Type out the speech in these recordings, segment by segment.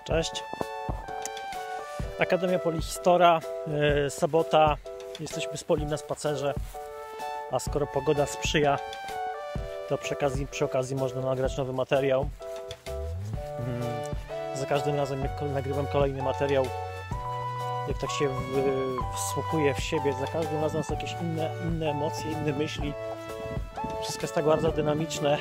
Cześć. Akademia Polihistora, sobota, jesteśmy z Polim na spacerze, a skoro pogoda sprzyja, to przy okazji można nagrać nowy materiał. Za każdym razem jak nagrywam kolejny materiał, jak tak się wsłuchuję w siebie, za każdym razem są jakieś inne emocje, inne myśli. Wszystko jest tak bardzo dynamiczne.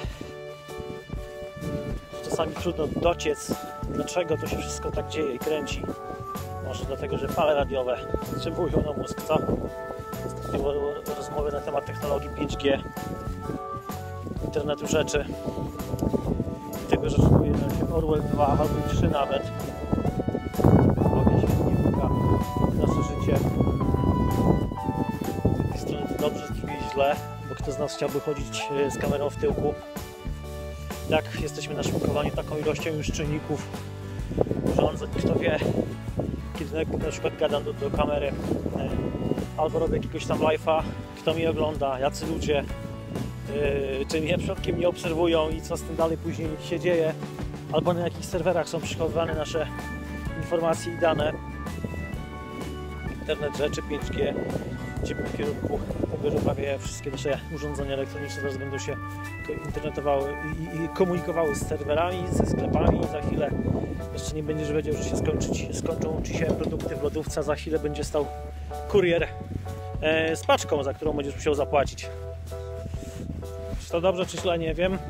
Czasami trudno dociec, dlaczego to się wszystko tak dzieje i kręci. Może dlatego, że fale radiowe stymulują na mózg, co? Ostatnio były rozmowy na temat technologii 5G, internetu rzeczy i tego, że szykuje się Orwell 2 albo 3 nawet. Technologia świetnie wpływa w nasze życie. Z jednej strony to dobrze, z drugiej źle, bo kto z nas chciałby chodzić z kamerą w tyłku? Tak, jesteśmy naszpakowani taką ilością już czynników, urządzeń, kto wie, kiedy na przykład gadam do kamery, albo robię jakiegoś tam live'a, kto mnie ogląda, jacy ludzie, czy mnie przypadkiem nie obserwują i co z tym dalej później się dzieje, albo na jakich serwerach są przechowywane nasze informacje i dane. Internet rzeczy, 5G, idziemy w kierunku tego, że prawie wszystkie nasze urządzenia elektroniczne zaraz będą się internetowały i komunikowały z serwerami, ze sklepami. Za chwilę jeszcze nie będziesz wiedział, że się skończą ci się produkty w lodówce, za chwilę będzie stał kurier z paczką, za którą będziesz musiał zapłacić. Czy to dobrze, czy źle, nie wiem.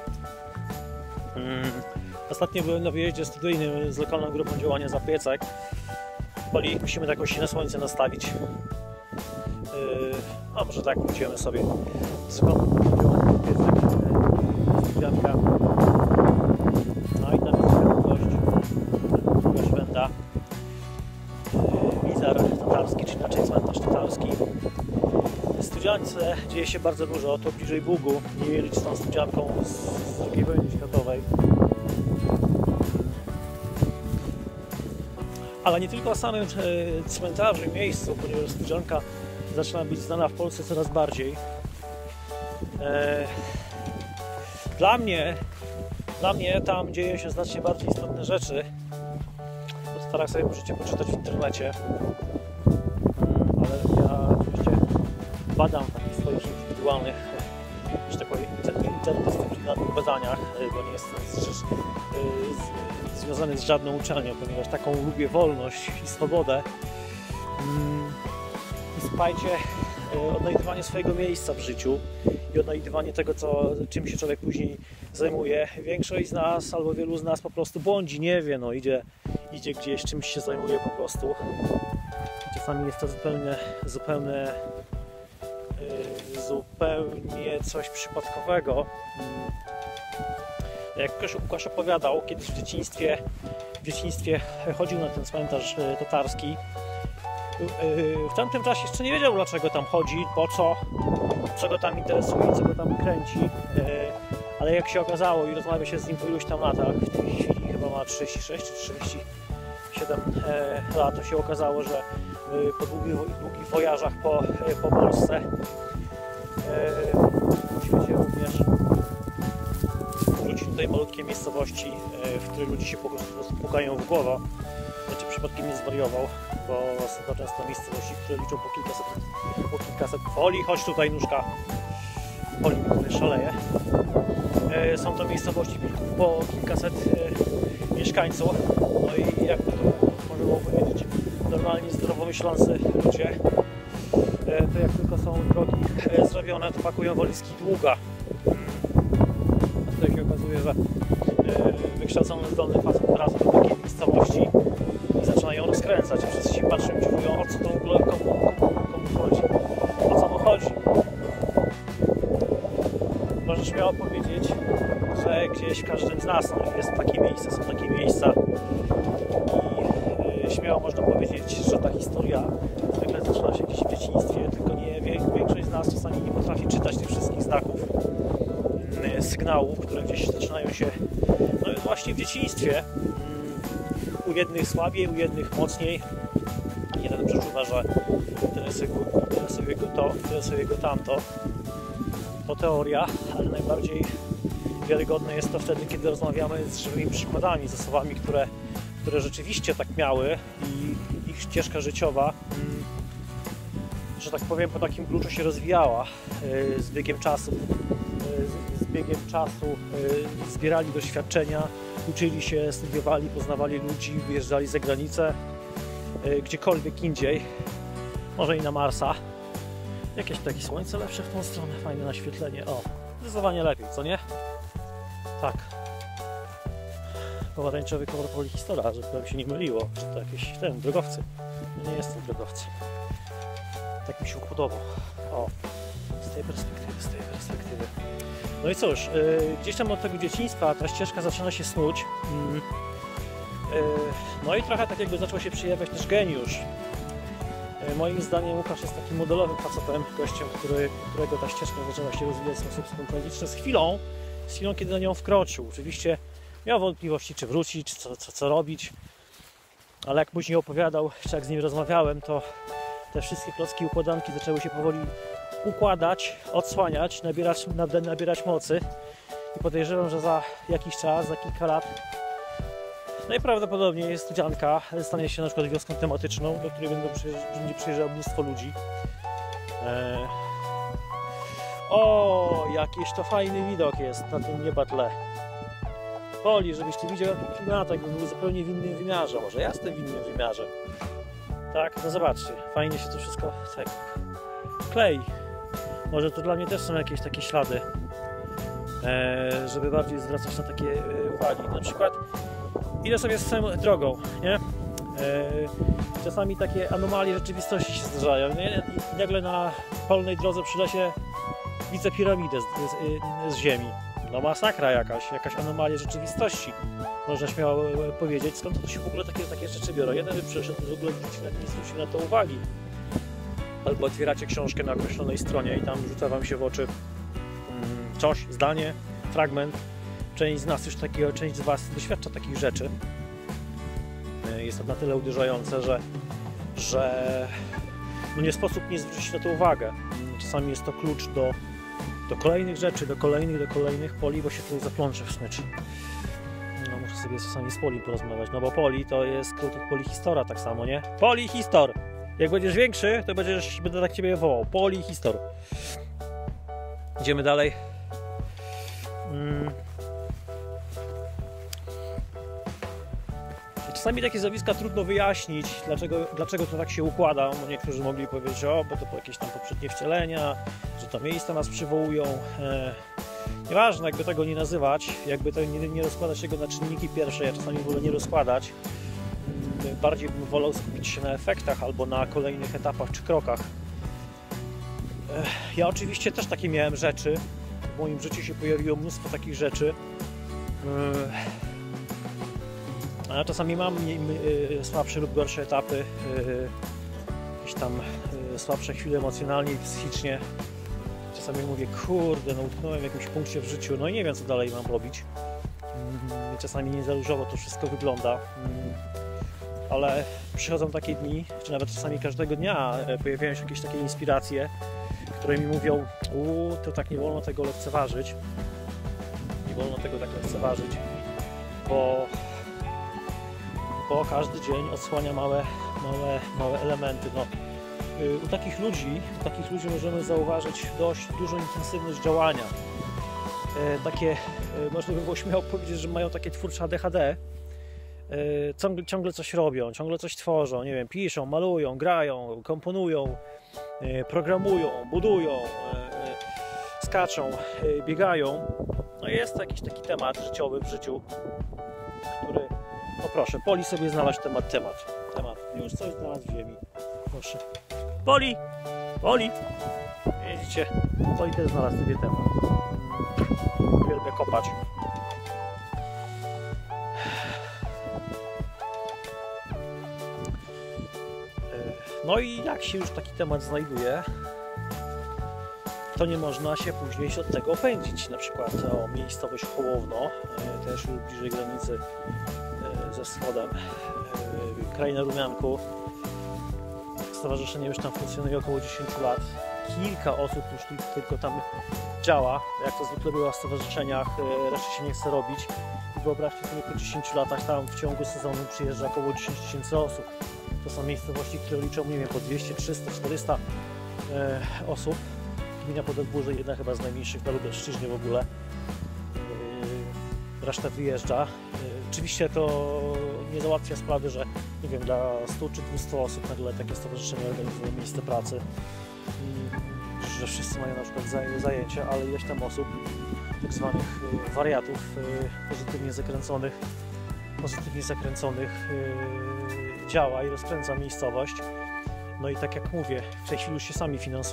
Ostatnio byłem na wyjeździe studyjnym z lokalną grupą działania Zapiecek. Poli, musimy taką się na słońce nastawić. No może tak pójdziemy sobie z studianka. No i tam jest gość Wenda. Wizar tatarski, czy inaczej cmentarz tatarski. W studiance dzieje się bardzo dużo, to bliżej Bugu, nie mylić z tą studianką z II wojny światowej. Ale nie tylko o samym cmentarzu i miejscu, ponieważ studianka zaczyna być znana w Polsce coraz bardziej. Dla mnie tam dzieją się znacznie bardziej istotne rzeczy. O starach sobie możecie poczytać w internecie. Ale ja oczywiście badam w takich swoich indywidualnych, że tak powiem, interdyscyplinarnych badaniach, bo nie jestem związany z żadną uczelnią, ponieważ taką lubię wolność i swobodę. I słuchajcie, odnajdywanie swojego miejsca w życiu i odnajdywanie tego, czym się człowiek później zajmuje. Większość z nas, albo wielu z nas po prostu błądzi, nie wie, no idzie gdzieś, czymś się zajmuje po prostu. Czasami jest to zupełnie coś przypadkowego. Jak Łukasz opowiadał, kiedyś w dzieciństwie chodził na ten cmentarz tatarski. W tamtym czasie jeszcze nie wiedział, dlaczego tam chodzi, po co go tam interesuje, co go tam kręci. Ale jak się okazało i rozmawia się z nim po iluś tam latach, w tej chwili chyba ma 36 czy 37 lat, to się okazało, że po długich wojażach po Polsce, w świecie również, wrócił tutaj malutkie miejscowości, w których ludzie się po prostu pukają w głowę. Czy przypadkiem nie zwariował, bo są to często miejscowości, które liczą po kilkaset folii. Chodź tutaj, nóżka. Poli mi szaleje. Są to miejscowości po kilkaset mieszkańców. No i jak można było powiedzieć, normalnie zdrowo myślący ludzie, to jak tylko są drogi zrobione, to pakują walizki długa. Tutaj się okazuje, że wykształcony, zdolny facet wraca do takiej miejscowości i zaczyna ją rozkręcać. Wszyscy się patrzą i dziwią, o co to w ogóle komu chodzi. O co mu chodzi. Możesz śmiało powiedzieć, że gdzieś w każdym z nas jest takie miejsce, są takie miejsca i śmiało można powiedzieć, że ta historia zwykle zaczyna się gdzieś w dzieciństwie, tylko większość z nas czasami nie potrafi czytać tych wszystkich znaków, sygnałów, które gdzieś zaczynają się właśnie w dzieciństwie. U jednych słabiej, u jednych mocniej. Jeden przeczuwa, że interesuje go tamto. To teoria, ale najbardziej wiarygodne jest to wtedy, kiedy rozmawiamy z żywymi przykładami, z osobami, które które rzeczywiście tak miały i ich ścieżka życiowa, że tak powiem, po takim kluczu się rozwijała z biegiem czasu. Zbierali doświadczenia, uczyli się, studiowali, poznawali ludzi, wyjeżdżali za granicę, gdziekolwiek indziej, może i na Marsa. Jakieś takie słońce lepsze w tą stronę, fajne naświetlenie, o, zdecydowanie lepiej, co nie? Tak. Pomarańczowy kolor polihistora, żeby się nie myliło, że to jakieś drogowcy. Nie jestem drogowcem. Tak mi się podobał. O, z tej perspektywy. No i cóż, gdzieś tam od tego dzieciństwa ta ścieżka zaczyna się snuć. No i trochę tak jakby zaczął się przejawiać też geniusz. Moim zdaniem Łukasz jest takim modelowym facetem, gościem, którego ta ścieżka zaczęła się rozwijać w sposób spontaniczny z chwilą, kiedy na nią wkroczył. Oczywiście miał wątpliwości, czy wrócić, czy co robić, ale jak później opowiadał, czy jak z nim rozmawiałem, to te wszystkie klocki układanki zaczęły się powoli układać, odsłaniać, nabierać mocy i podejrzewam, że za jakiś czas, za kilka lat najprawdopodobniej studzianka stanie się na przykład wioską tematyczną, do której będzie przyjeżdżało mnóstwo ludzi. O, jakiś to fajny widok jest na tym niebatle. Poli, żebyś ty widział klimat, jakby był zupełnie w innym wymiarze. Może ja jestem w innym wymiarze. Tak, no zobaczcie, fajnie się to wszystko tak klei. Może to dla mnie też są jakieś takie ślady, żeby bardziej zwracać na takie uwagi. Na przykład idę sobie swoją drogą, nie? Czasami takie anomalie rzeczywistości się zdarzają, nie? I nagle na polnej drodze przy lesie widzę piramidę z ziemi. No masakra jakaś anomalia rzeczywistości, można śmiało powiedzieć. Skąd to się w ogóle takie rzeczy biorą? Jeden by przyszedł, w ogóle nie zwrócił na to uwagi. Albo otwieracie książkę na określonej stronie i tam rzuca wam się w oczy coś, zdanie, fragment. Część z was doświadcza takich rzeczy. Jest to na tyle uderzające, że no nie sposób nie zwrócić na to uwagę. Czasami jest to klucz do kolejnych rzeczy, do kolejnych poli, bo się tutaj zaplączę w smycz. No muszę sobie czasami z poli porozmawiać, no bo poli to jest skrót od polihistora tak samo, nie? Polihistor! Jak będziesz większy, to będę tak ciebie wołał. Polihistor. Idziemy dalej. Czasami takie zjawiska trudno wyjaśnić, dlaczego to tak się układa. Bo niektórzy mogli powiedzieć, bo to jakieś tam poprzednie wcielenia, że to miejsca nas przywołują. Nieważne, jakby tego nie nazywać, jakby to nie rozkładać tego na czynniki pierwsze, ja czasami wolę nie rozkładać. Bardziej bym wolał skupić się na efektach albo na kolejnych etapach czy krokach. Ja oczywiście też takie miałem rzeczy. W moim życiu się pojawiło mnóstwo takich rzeczy. A czasami mam słabsze lub gorsze etapy, jakieś tam słabsze chwile emocjonalnie i psychicznie. Czasami mówię, kurde, no utknąłem w jakimś punkcie w życiu, no i nie wiem, co dalej mam robić. Czasami nie za różowo to wszystko wygląda, ale przychodzą takie dni, czy nawet czasami każdego dnia pojawiają się jakieś takie inspiracje, które mi mówią, to tak nie wolno tego lekceważyć. Nie wolno tego tak lekceważyć, bo każdy dzień odsłania małe elementy. No, u takich ludzi możemy zauważyć dość dużą intensywność działania. Takie, można by było śmiało powiedzieć, że mają takie twórcze ADHD. Ciągle coś robią, ciągle coś tworzą, nie wiem, piszą, malują, grają, komponują, programują, budują, skaczą, biegają. No jest to jakiś taki temat życiowy w życiu, który, no proszę, Poli sobie znalazł temat. Już coś znalazł w ziemi. Proszę. Poli! Widzicie, Poli też znalazł sobie temat. Uwielbia kopać. No i jak się już taki temat znajduje, to nie można się później od tego opędzić. Na przykład miejscowość Hołowno, też bliżej granicy ze wschodem, kraina Rumianku. Stowarzyszenie już tam funkcjonuje około 10 lat. Kilka osób już tylko tam działa. Jak to zwykle bywa w stowarzyszeniach, reszty się nie chce robić. I wyobraźcie sobie, po 10 latach tam w ciągu sezonu przyjeżdża około 10 000 osób. To są miejscowości, które liczą, nie wiem, po 200, 300, 400 osób. Gmina Podedburze, jedna chyba z najmniejszych na Lubelszczyźnie w ogóle. Reszta wyjeżdża. Oczywiście to nie załatwia sprawy, że nie wiem, dla 100 czy 200 osób nagle takie stowarzyszenie organizuje miejsce pracy, że wszyscy mają na przykład zajęcia, ale ileś tam osób, tak zwanych wariatów, pozytywnie zakręconych działa i rozkręca miejscowość. No i tak jak mówię, w tej chwili już się sami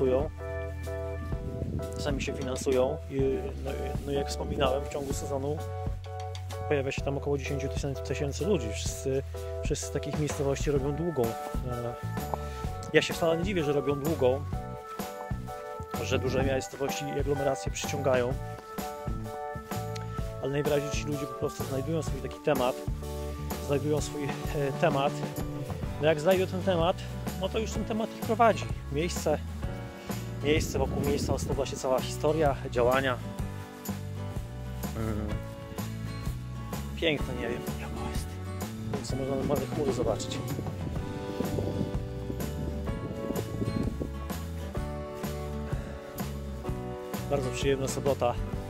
się finansują i no jak wspominałem, w ciągu sezonu pojawia się tam około 10 000 ludzi. Wszyscy z takich miejscowości robią długą. Ja się wcale nie dziwię, że robią długą, że duże miejscowości i aglomeracje przyciągają, ale najwyraźniej ci ludzie po prostu znajdują swój taki temat, no jak znajdą ten temat, no to już ten temat ich prowadzi. Miejsce, wokół miejsca osnuwa się cała historia działania. Piękne, nie wiem jaka jest. Więc można normalne chmury zobaczyć. Bardzo przyjemna sobota.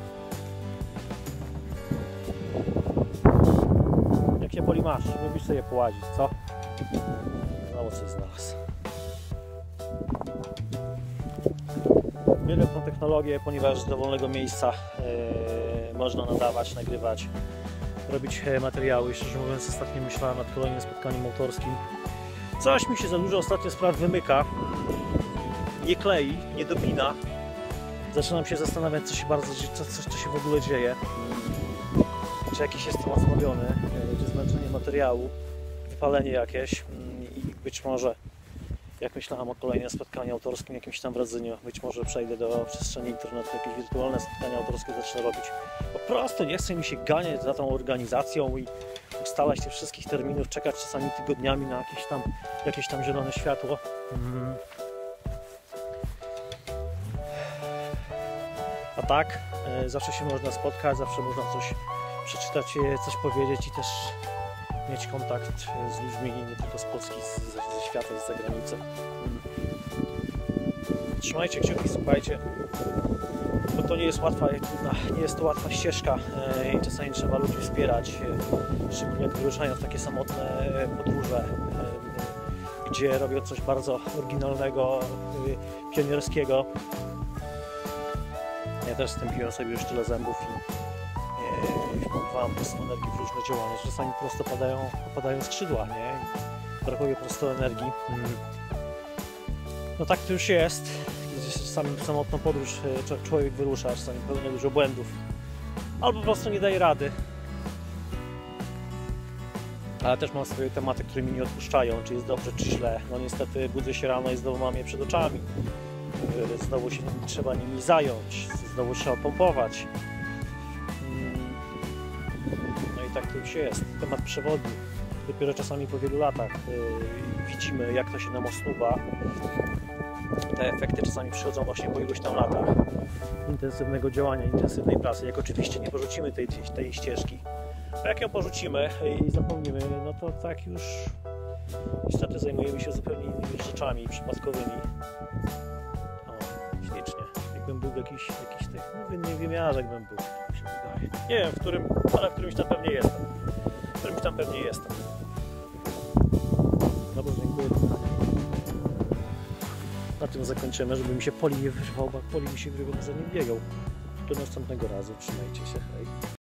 Jak się boli masz, lubisz sobie połazić, co? Znowu coś znalazł. Wiele tą technologię, ponieważ z dowolnego miejsca można nadawać, nagrywać, robić materiały. Szczerze mówiąc, ostatnio myślałem nad kolejnym spotkaniem autorskim. Coś mi się za dużo ostatnio spraw wymyka, nie klei, nie dopina. Zaczynam się zastanawiać, co się w ogóle dzieje. Czy jakiś jest temat zbawiony, czy zmęczenie materiału, wypalenie jakieś i być może, jak myślałem o kolejnym spotkaniu autorskim, jakimś tam rodzeniu, być może przejdę do przestrzeni internetu, jakieś wirtualne spotkania autorskie zacznę robić. Po prostu nie chce mi się ganiać za tą organizacją i ustalać tych wszystkich terminów, czekać czasami tygodniami na jakieś tam zielone światło. A tak, zawsze się można spotkać, zawsze można coś przeczytać, coś powiedzieć i też mieć kontakt z ludźmi nie tylko z Polski, ze świata, z zagranicy. Trzymajcie kciuki, słuchajcie, bo to nie jest łatwa ścieżka i czasami trzeba ludzi wspierać, szczególnie jak wyruszają w takie samotne podróże, gdzie robią coś bardzo oryginalnego, pionierskiego. Ja też stępiłem sobie już tyle zębów i wpływałem po prostu energii w różne działania, że czasami po prostu opadają skrzydła, nie? Brakuje po prostu energii. No tak to już jest. Czasami w samotną podróż człowiek wyrusza, czasami pełnia dużo błędów. Albo po prostu nie daje rady. Ale też mam swoje tematy, które mi nie odpuszczają, czy jest dobrze, czy źle. No niestety budzę się rano i znowu mam je przed oczami. Znowu się trzeba nimi zająć, znowu trzeba pompować. No i tak to już jest. Temat przewodni. Dopiero czasami po wielu latach widzimy, jak to się nam osnuwa. Te efekty czasami przychodzą właśnie po iluś tam latach intensywnego działania, intensywnej pracy. Jak oczywiście nie porzucimy tej ścieżki. A jak ją porzucimy i zapomnimy, no to tak już niestety zajmujemy się zupełnie innymi rzeczami przypadkowymi. Ślicznie. Jakbym był jakiś tych, no w innym wymiarze jakbym był, mi się wydaje. Nie wiem w którym, ale w którymś tam pewnie jestem. Dobrze, dziękuję. Na tym zakończymy, żeby mi się poli nie wyrwał, bo jak poli mi się wyrwał, to za nim biegał. Do następnego razu, trzymajcie się, hej.